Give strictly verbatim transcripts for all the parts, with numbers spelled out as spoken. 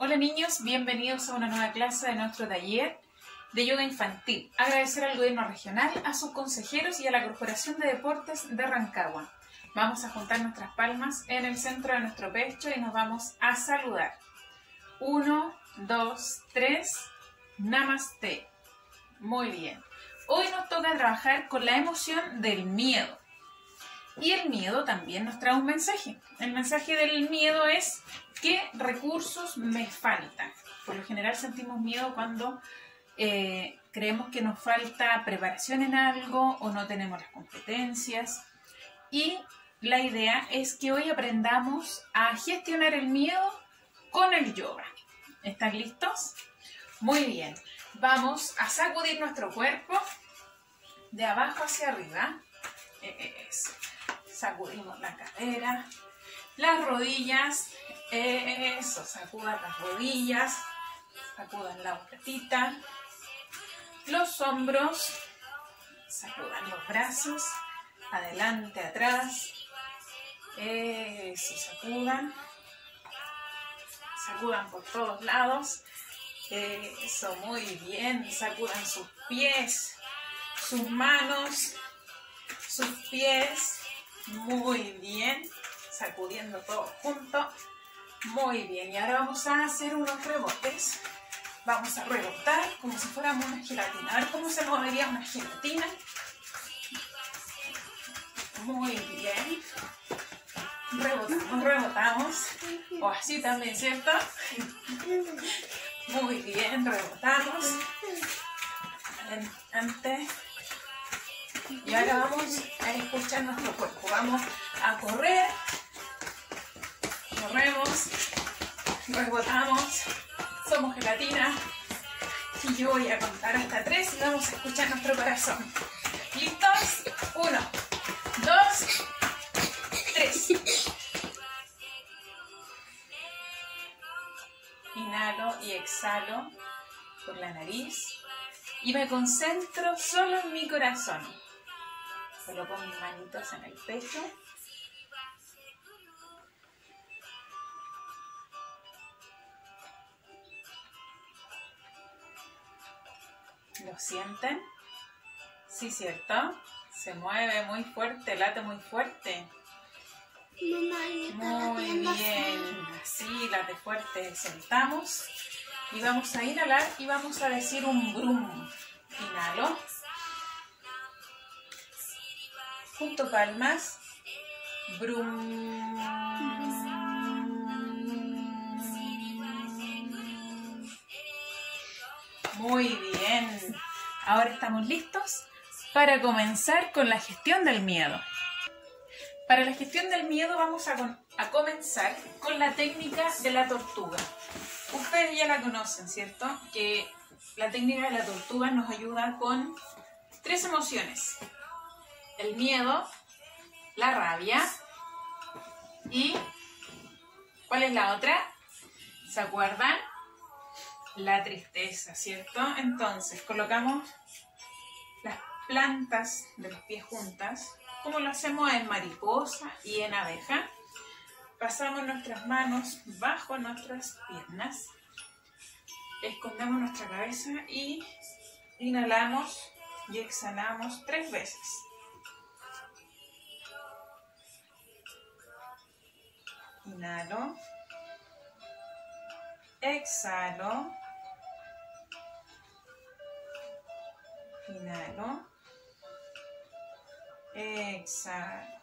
Hola niños, bienvenidos a una nueva clase de nuestro taller de yoga infantil. Agradecer al gobierno regional, a sus consejeros y a la Corporación de Deportes de Rancagua. Vamos a juntar nuestras palmas en el centro de nuestro pecho y nos vamos a saludar. Uno, dos, tres, Namaste. Muy bien. Hoy nos toca trabajar con la emoción del miedo. Y el miedo también nos trae un mensaje. El mensaje del miedo es: ¿qué recursos me faltan? Por lo general sentimos miedo cuando eh, creemos que nos falta preparación en algo o no tenemos las competencias. Y la idea es que hoy aprendamos a gestionar el miedo con el yoga. ¿Están listos? Muy bien. Vamos a sacudir nuestro cuerpo de abajo hacia arriba. Eso. Sacudimos la cadera, las rodillas, eso, sacudan las rodillas, sacudan la botita, los hombros, sacudan los brazos, adelante, atrás, eso, sacudan, sacudan por todos lados, eso, muy bien, sacudan sus pies, sus manos, sus pies. Muy bien, sacudiendo todo junto. Muy bien, y ahora vamos a hacer unos rebotes. Vamos a rebotar como si fuéramos una gelatina. A ver cómo se movería una gelatina. Muy bien. Rebotamos, rebotamos. O así también, ¿cierto? Muy bien, rebotamos. Antes. Y ahora vamos a escuchar nuestro cuerpo. Vamos a correr. Corremos. Rebotamos. Somos gelatina. Y yo voy a contar hasta tres y vamos a escuchar nuestro corazón. ¿Listos? Uno, dos, tres. Inhalo y exhalo por la nariz. Y me concentro solo en mi corazón. Coloco mis manitos en el pecho. ¿Lo sienten? Sí, ¿cierto? Se mueve muy fuerte, late muy fuerte. Muy bien. Así, late fuerte. Soltamos. Y vamos a inhalar y vamos a decir un brum. Inhalo. Junto palmas. Brum. Muy bien. Ahora estamos listos para comenzar con la gestión del miedo. Para la gestión del miedo vamos a, con, a comenzar con la técnica de la tortuga. Ustedes ya la conocen, ¿cierto? Que la técnica de la tortuga nos ayuda con tres emociones. El miedo, la rabia y... ¿cuál es la otra? ¿Se acuerdan? La tristeza, ¿cierto? Entonces, colocamos las plantas de los pies juntas, como lo hacemos en mariposa y en abeja. Pasamos nuestras manos bajo nuestras piernas, escondemos nuestra cabeza y inhalamos y exhalamos tres veces. Inhalo, exhalo, inhalo, exhalo.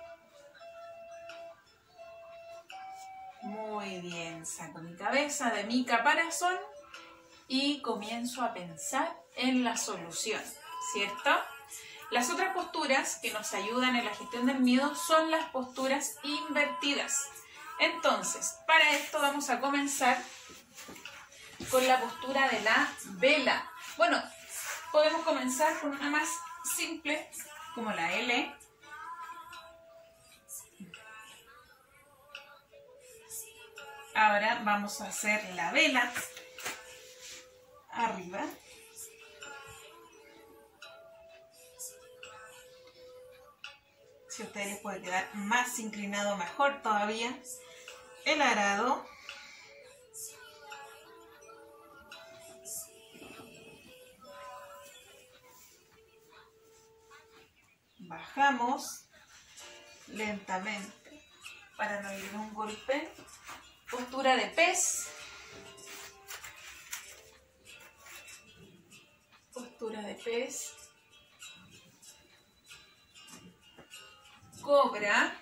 Muy bien, saco mi cabeza de mi caparazón y comienzo a pensar en la solución, ¿cierto? Las otras posturas que nos ayudan en la gestión del miedo son las posturas invertidas. Entonces, para esto vamos a comenzar con la postura de la vela. Bueno, podemos comenzar con una más simple, como la L. Ahora vamos a hacer la vela arriba. Si a ustedes les puede quedar más inclinado, mejor todavía. El arado. bajamos lentamente para no ir a un golpe. Postura de pez. Postura de pez. Cobra.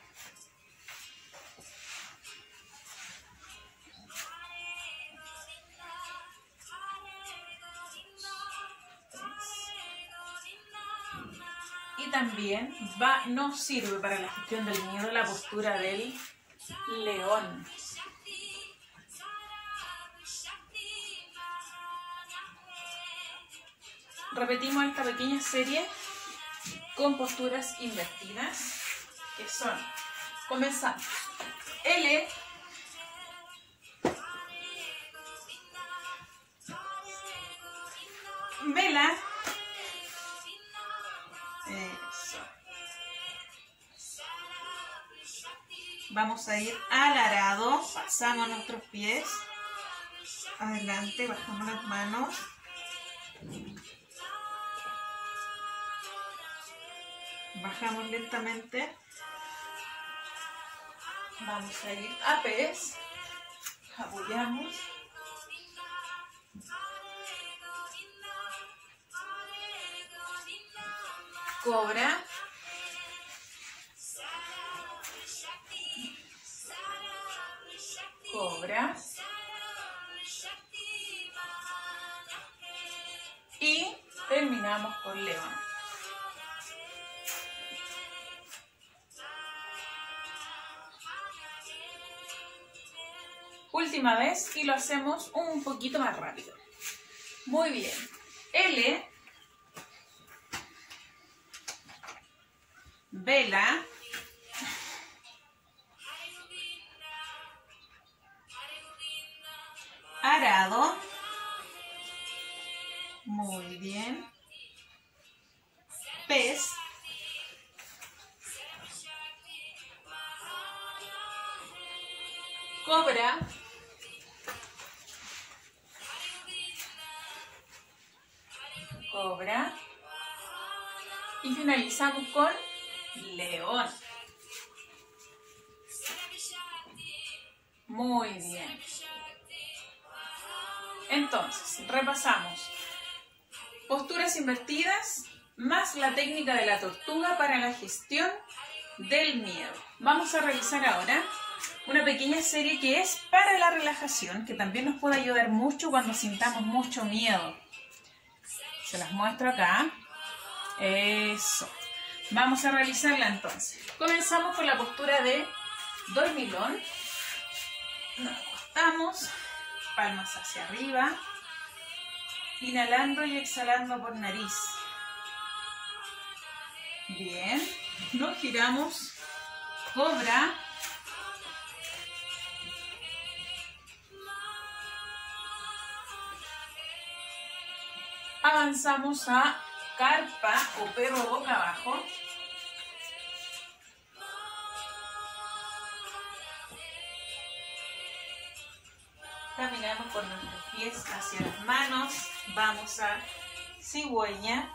Y también va, nos sirve para la gestión del miedo la postura del león. Repetimos esta pequeña serie con posturas invertidas, que son, comenzamos, L, vela, eso. Vamos a ir al arado, pasamos nuestros pies, adelante, bajamos las manos. Bajamos lentamente. Vamos a ir a pez. Apoyamos. Cobra. Cobra. Y terminamos con león. Última vez y lo hacemos un poquito más rápido. Muy bien. L, vela, arado, muy bien, pez, cobra, cobra y finalizamos con león. Muy bien. Entonces, repasamos. Posturas invertidas más la técnica de la tortuga para la gestión del miedo. Vamos a realizar ahora una pequeña serie que es para la relajación, que también nos puede ayudar mucho cuando sintamos mucho miedo. Se las muestro acá. Eso. Vamos a realizarla entonces. Comenzamos con la postura de dormilón. Nos acostamos, palmas hacia arriba, inhalando y exhalando por nariz. Bien. Nos giramos. Cobra. Avanzamos a carpa o perro boca abajo. Caminamos con nuestros pies hacia las manos. Vamos a cigüeña.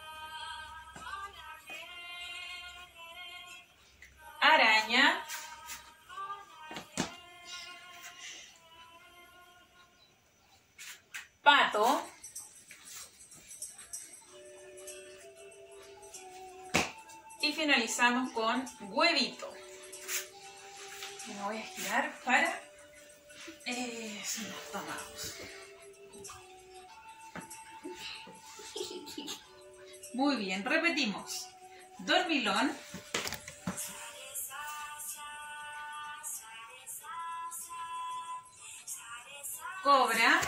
Araña. Pato. Y finalizamos con huevito. Me voy a girar para eh, nos tomamos. Muy bien, repetimos. Dormilón. Cobra.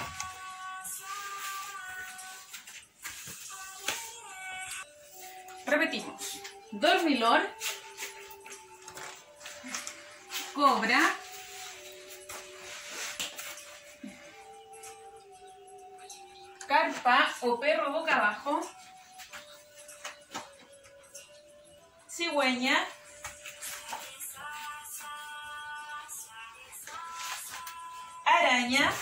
Repetimos. Dormilón. Cobra. Carpa o perro boca abajo. Cigüeña. Araña.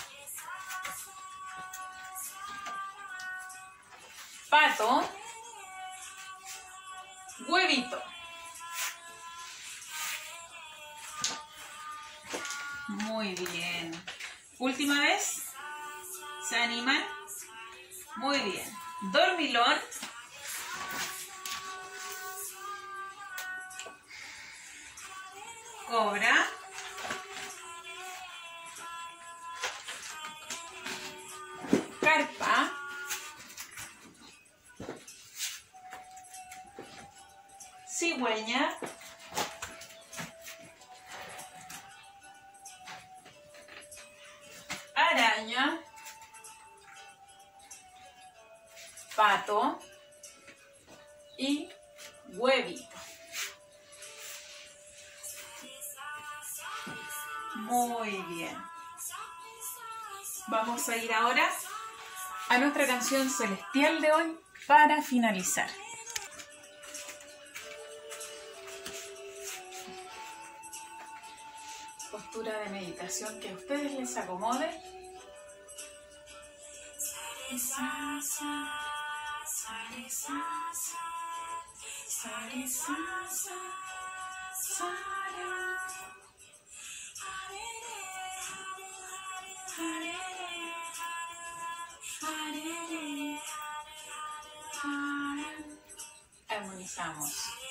Pato. Huevito. Muy bien. Última vez. ¿Se animan? Muy bien. Dormilón. Cobra. Carpa. Cigüeña. Araña. Pato. Y huevito. Muy bien. Vamos a ir ahora a nuestra canción celestial de hoy para finalizar. Postura de meditación que a ustedes les acomode. Armonizamos.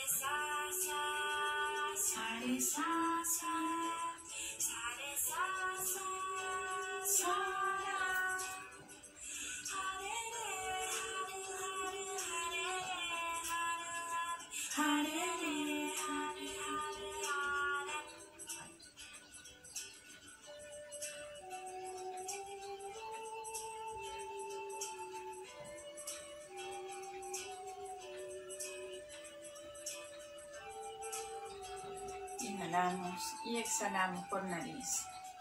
Inhalamos y exhalamos por nariz.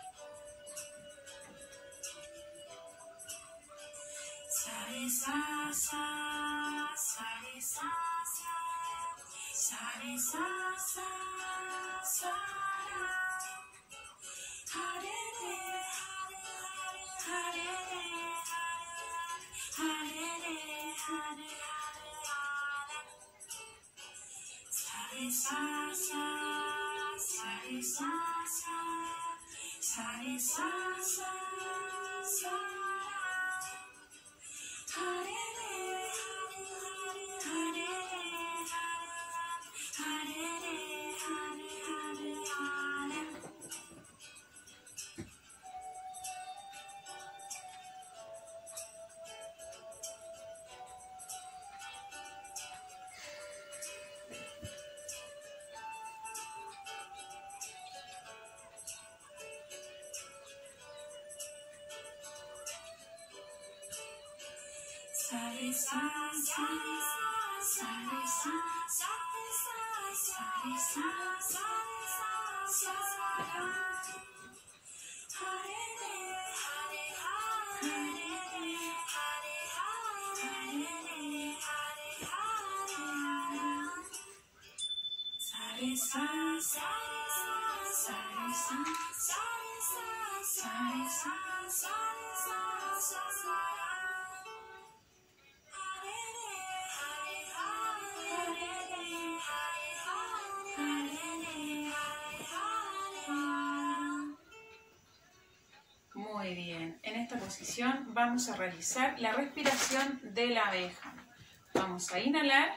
Muy bien, en esta posición vamos a realizar la respiración de la abeja. Vamos a inhalar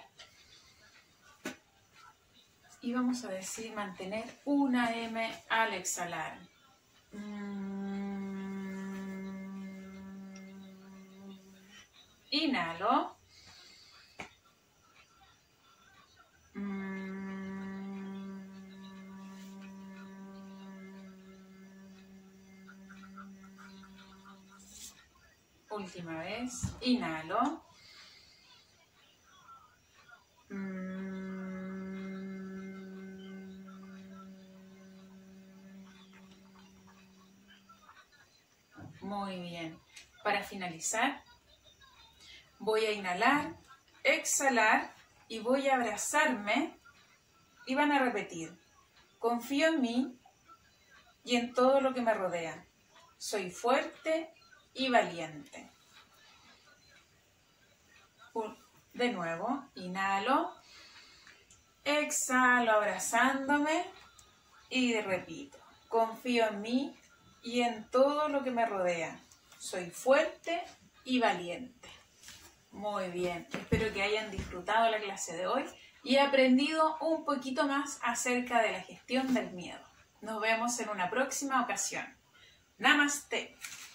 y vamos a decir mantener una M al exhalar. Inhalo. Última vez, inhalo. Muy bien. Para finalizar, voy a inhalar, exhalar y voy a abrazarme y van a repetir. Confío en mí y en todo lo que me rodea. Soy fuerte y valiente. De nuevo, inhalo, exhalo abrazándome y repito. Confío en mí y en todo lo que me rodea. Soy fuerte y valiente. Muy bien, espero que hayan disfrutado la clase de hoy y aprendido un poquito más acerca de la gestión del miedo. Nos vemos en una próxima ocasión. Namaste.